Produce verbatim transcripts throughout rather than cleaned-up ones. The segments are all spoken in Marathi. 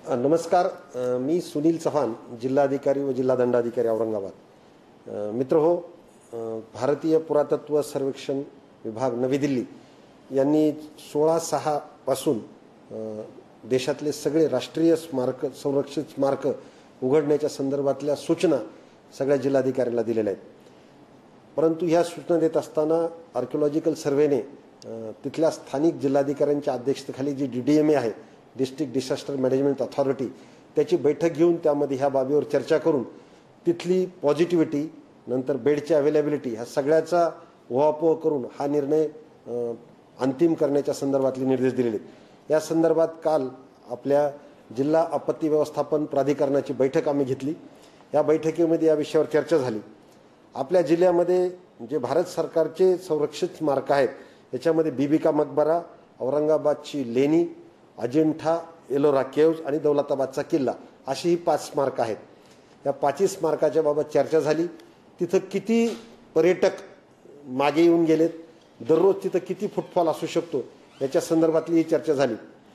नमस्कार, मी सुनील चव्हाण, जिल्हाधिकारी व जिल्हा दंडाधिकारी औरंगाबाद। मित्र हो, भारतीय पुरातत्व सर्वेक्षण विभाग नवी दिल्ली यांनी सोळा सहा पासून देशातले सगळे राष्ट्रीय स्मारक संरक्षित स्मारक उघडण्याच्या संदर्भातल्या सूचना सगळ्या जिल्हाधिकाऱ्यांना दिलेल्या आहेत। परंतु ह्या सूचना देत असताना आर्किओलॉजिकल सर्वेने तिथल्या स्थानिक जिल्हाधिकाऱ्यांच्या अध्यक्षतेखाली G D D M A आहे, डिस्ट्रिक्ट डिसास्टर मॅनेजमेंट अथॉरिटी, त्याची बैठक घेऊन त्यामध्ये ह्या बाबीवर चर्चा करून तिथली पॉझिटिव्हिटी, नंतर बेडची अवेलेबिलिटी, ह्या सगळ्याचा उहापोह करून हा निर्णय अंतिम करण्याच्या संदर्भातले निर्देश दिलेले। या संदर्भात काल आपल्या जिल्हा आपत्ती व्यवस्थापन प्राधिकरणाची बैठक आम्ही घेतली। या बैठकीमध्ये या विषयावर चर्चा झाली। आपल्या जिल्ह्यामध्ये जे भारत सरकारचे संरक्षित स्मारक आहेत याच्यामध्ये बीबी का मकबरा, औरंगाबादची लेणी, अजिंठा एलोरा केव्ज आणि दौलताबादचा किल्ला अशी ही पाच स्मारक आहेत। या पाचही स्मारकाच्या बाबत चर्चा झाली। तिथं किती पर्यटक मागे येऊन गेलेत, दररोज तिथं किती फुटफॉल असू शकतो याच्या संदर्भातली ही चर्चा झाली।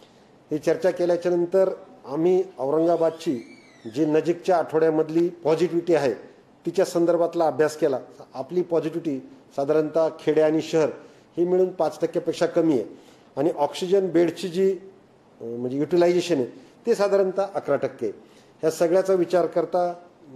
ही चर्चा केल्याच्या नंतर आम्ही औरंगाबादची जी नजीकच्या आठवड्यामधली पॉझिटिव्हिटी आहे तिच्या संदर्भातला अभ्यास केला। आपली पॉझिटिव्हिटी साधारणतः खेडे आणि शहर ही मिळून पाच टक्क्यापेक्षा कमी आहे आणि ऑक्सिजन बेडची जी म्हणजे युटिलायझेशन आहे ते साधारणतः अकरा टक्के। ह्या सगळ्याचा विचार करता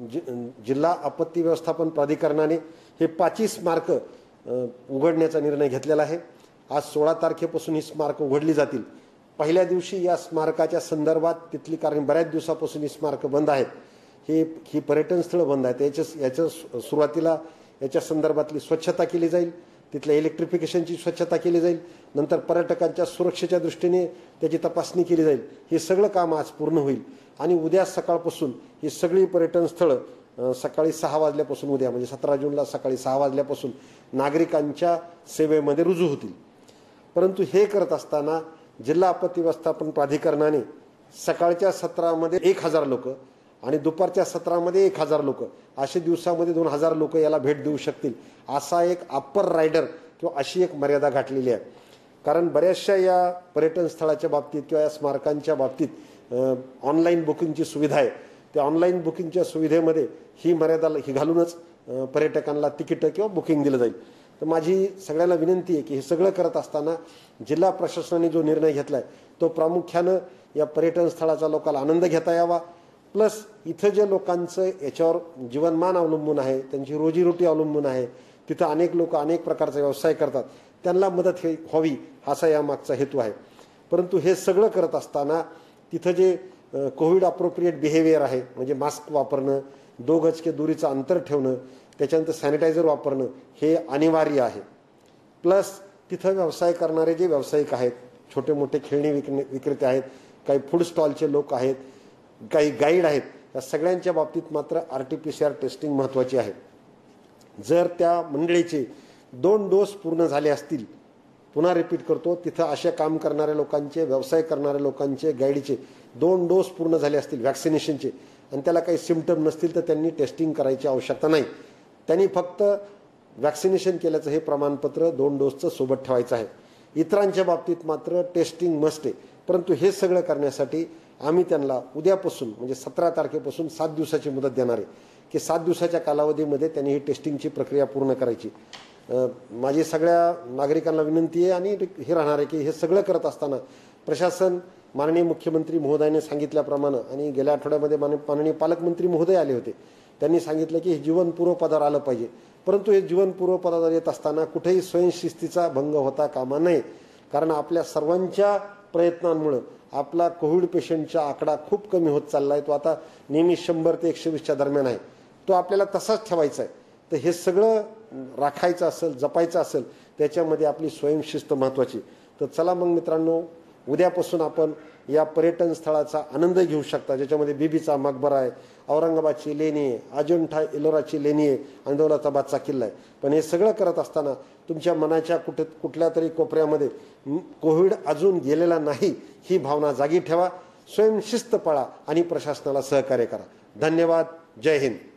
जिल्हा आपत्ती व्यवस्थापन प्राधिकरणाने हे पाचही स्मारक उघडण्याचा निर्णय घेतलेला आहे। आज सोळा तारखेपासून ही स्मारक उघडली जातील। पहिल्या दिवशी या स्मारकाच्या संदर्भात तिथली, कारण बऱ्याच दिवसापासून ही स्मारक बंद आहेत, ही ही पर्यटन स्थळं बंद आहेत, याच्या याच्या सुरुवातीला याच्या संदर्भातली स्वच्छता केली जाईल, तिथल्या इलेक्ट्रिफिकेशनची स्वच्छता केली जाईल, नंतर पर्यटकांच्या सुरक्षेच्या दृष्टीने त्याची तपासणी केली जाईल। हे सगळं काम आज पूर्ण होईल आणि उद्या सकाळपासून ही सगळी पर्यटन स्थळं सकाळी सहा वाजल्यापासून, उद्या म्हणजे सतरा जूनला सकाळी सहा वाजल्यापासून नागरिकांच्या सेवेमध्ये रुजू होतील। परंतु हे करत असताना जिल्हा आपत्ती व्यवस्थापन प्राधिकरणाने सकाळच्या सत्रामध्ये एक हजार लोक आणि दुपारच्या सत्रामध्ये एक हजार लोक असे दिवसामध्ये दोन हजार लोक याला भेट देऊ शकतील असा एक अप्पर रायडर किंवा अशी एक मर्यादा घातलेली आहे। कारण बऱ्याचशा या पर्यटन स्थळाच्या बाबतीत किंवा या स्मारकांच्या बाबतीत ऑनलाईन बुकिंगची सुविधा आहे। त्या ऑनलाईन बुकिंगच्या सुविधेमध्ये ही मर्यादा ही घालूनच पर्यटकांना तिकीट किंवा बुकिंग दिलं जाईल। तर माझी सगळ्यांना विनंती आहे की हे सगळं करत असताना जिल्हा प्रशासनाने जो निर्णय घेतलाय तो प्रामुख्यानं या पर्यटन स्थळाचा लोकांना आनंद घेता यावा, प्लस इथं जे लोकांचं याच्यावर जीवनमान अवलंबून आहे, त्यांची रोजीरोटी अवलंबून आहे, तिथं अनेक लोक अनेक प्रकारचा व्यवसाय करतात, त्यांना मदत व्हावी असा यामागचा हेतू आहे। परंतु हे सगळं करत असताना तिथं जे कोविड अप्रोप्रिएट बिहेवियर आहे, म्हणजे मास्क वापरणं, दो गज के दुरीचं अंतर ठेवणं, त्याच्यानंतर सॅनिटायझर वापरणं हे अनिवार्य आहे। प्लस तिथं व्यवसाय करणारे जे व्यावसायिक आहेत, छोटे मोठे खेळणी विकणे विक्रेते आहेत, काही फूड स्टॉलचे लोक आहेत, काही गाईड आहेत, या सगळ्यांच्या बाबतीत मात्र R T P C R testing महत्त्वाची आहे। जर त्या मंडळीचे दोन डोस पूर्ण झाले असतील, पुन्हा रिपीट करतो, तिथं अशा काम करणाऱ्या लोकांचे, व्यवसाय करणाऱ्या लोकांचे, गाईडचे दोन डोस पूर्ण झाले असतील वॅक्सिनेशनचे आणि त्याला काही सिम्पटम नसतील तर त्यांनी टेस्टिंग करायची आवश्यकता नाही। त्यांनी फक्त वॅक्सिनेशन केल्याचं हे प्रमाणपत्र दोन डोसचं सोबत ठेवायचं आहे। इतरांच्या बाबतीत मात्र टेस्टिंग मस्ट आहे। परंतु हे सगळं करण्यासाठी आम्ही त्यांना उद्यापासून म्हणजे सतरा तारखेपासून सात दिवसाची मुदत देणार आहे की सात दिवसाच्या कालावधीमध्ये त्यांनी ही टेस्टिंगची प्रक्रिया पूर्ण करायची। माझी सगळ्या नागरिकांना विनंती आहे आणि हे राहणार आहे की हे सगळं करत असताना प्रशासन, माननीय मुख्यमंत्री महोदयाने सांगितल्याप्रमाणे आणि गेल्या आठवड्यामध्ये माननीय पालकमंत्री महोदय आले होते, त्यांनी सांगितलं की हे जीवन पूर्वपदावर आलं पाहिजे। परंतु हे जीवन पूर्वपदावर येत असताना कुठेही स्वयंशिस्तीचा भंग होता कामा नये, कारण आपल्या सर्वांच्या प्रयत्नांमुळे आपला कोविड पेशंटचा आकडा खूप कमी होत चालला आहे। तो आता नेहमी शंभर ते एकशे वीसच्या दरम्यान आहे, तो आपल्याला तसाच ठेवायचा आहे। तर हे सगळं राखायचं असेल, जपायचं असेल, त्याच्यामध्ये आपली स्वयंशिस्त महत्त्वाची। तर चला मग मित्रांनो, उद्यापासून आपण या पर्यटन स्थळाचा आनंद घेऊ शकता, ज्याच्यामध्ये बीबीचा मकबरा आहे, औरंगाबादची लेणी आहे, अजिंठा एलोराची लेणी आहे आणि दौलताबादचा किल्ला आहे। पण हे सगळं करत असताना तुमच्या मनाच्या कुठे कुठल्या तरी कोपऱ्यामध्ये कोविड अजून गेलेला नाही ही भावना जागी ठेवा, स्वयंशिस्त पाळा आणि प्रशासनाला सहकार्य करा। धन्यवाद। जय हिंद।